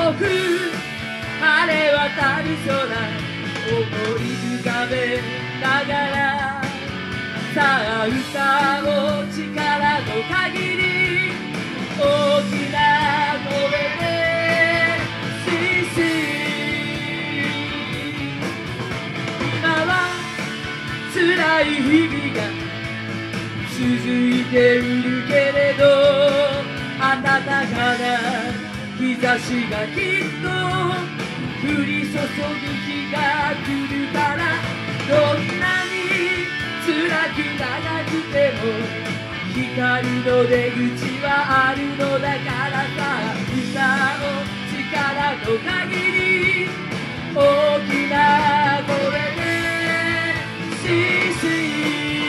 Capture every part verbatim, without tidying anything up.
遠く晴れ渡る空思い浮かべながらさあ歌おう力の限り大きな声でシシ今は辛い日々が続いているけれど暖かな日差しがきっと降り注ぐ日が来るからどんなに辛く長くても光の出口はあるのだからさ歌を力の限り大きな声でシシ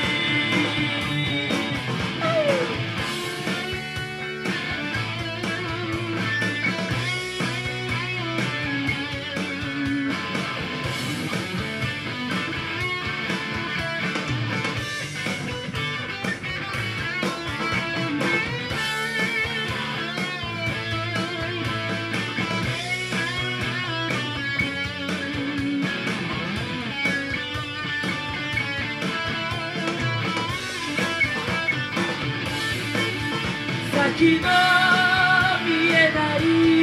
先の見えない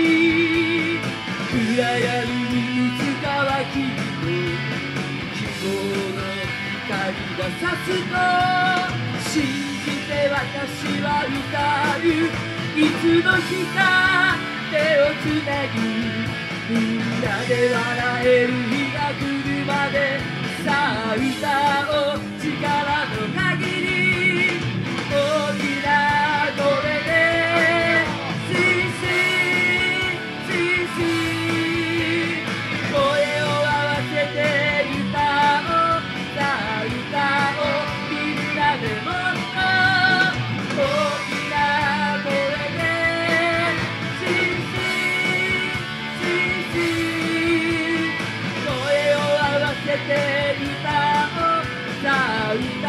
暗闇にいつかはきっと希望の光が差すと信じて私は歌ういつの日か手をつなぎみんなで笑える日が来るまでさあ歌おう力の限り大きな声でシシシシ声を合わせて歌おうさあ歌おうみんなでもっと大きな声でシシシシ声を合わせて歌おうさあ歌